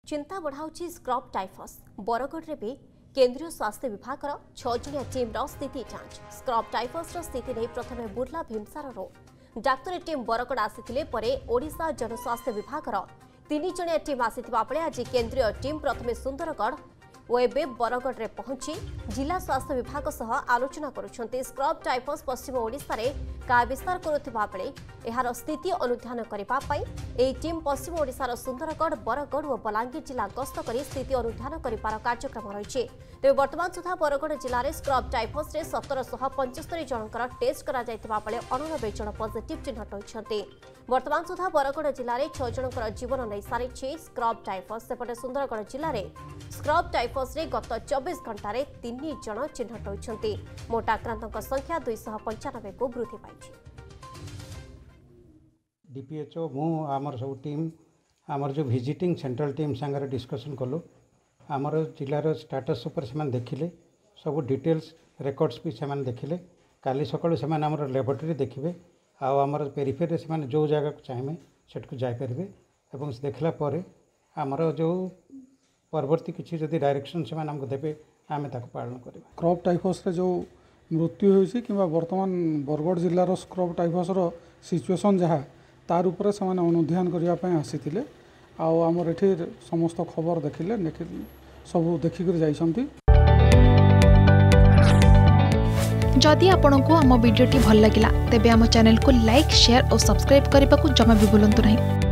चिंता बढ़ाऊँ scrub typhus Bargarh भी केंद्रीय स्वास्थ्य विभाग 6 जणिया टीम स्थिति जांच स्क्रब टाइफस स्थिति नहीं प्रथम बुर्ला भीमसार डाक्तरी टीम बरगढ़ आसी ओडिशा जनस्वास्थ्य विभाग 3 जणिया टीम आसीथिबा बेले आज केंद्रीय टीम प्रथमे सुंदरगढ़ और एवं बरगढ़ में पहुंची जिला स्वास्थ्य विभाग सह आलोचना करुछन्ते। स्क्रब टाइफस पश्चिम ओडिशा रे का विस्तार करुथिबा बेले एहार स्थिति अनुध्यान करिबा पई एही टीम पश्चिम ओडिशार सुंदरगढ़ बरगढ़ और बलांगीर जिला गस्त करी स्थिति अनुध्यान करिबार कार्यक्रम रहिछि। तेबे वर्तमान सुधा बरगढ़ जिले में स्क्रब टाइफस रे 1775 जनकर टेस्ट करा जायतिबा बेले 89 जन पॉजिटिव चिन्हट होइछन्ते। वर्तमान सुधा बरगढ़ जिले में 6 जनकर जीवन नहीं सारी स्क्रब टाइफस। सेपटे सुंदरगढ़ जिले में स्क्रब टाइफस रे गत 24 घंटे 3 जन चिन्हट होइछन्ते। मोट आक्रांतों संख्या 295 को वृद्धि पाइछि। डीपीएचओ मु आमर सब टीम आमर जो विजिटिंग सेंट्रल टीम सांगे डिस्कशन कलु आमर जिलार स्टेटस उपर से देखिले सब डिटेल्स रेकॉर्ड्स भी से देखिले काली सकाळु से आमर लैबोरेटरी देखिए आमर पेरिफेरी से जो जगह को चाहिए सेठू जापरेंगे और देखला पर आमर जो परवर्ती किसी जदि डायरेक्शन से आमको देवे आम पालन करें। स्क्रब टाइफस रे जो मृत्यु होइछि कि वर्तमान बरगढ़ जिलार स्क्रब टाइफस रो सिचुएशन जहाँ तार उपरे से अनुध्यान करने आसीथिले आमर एठी समस्त खबर देखिले सब देखिक जाइछन्ति। जदि आपंक आम भिडी भल लगा तेब आम चैनल को लाइक शेयर और सब्सक्राइब करने को जमा भी भूलु नहीं।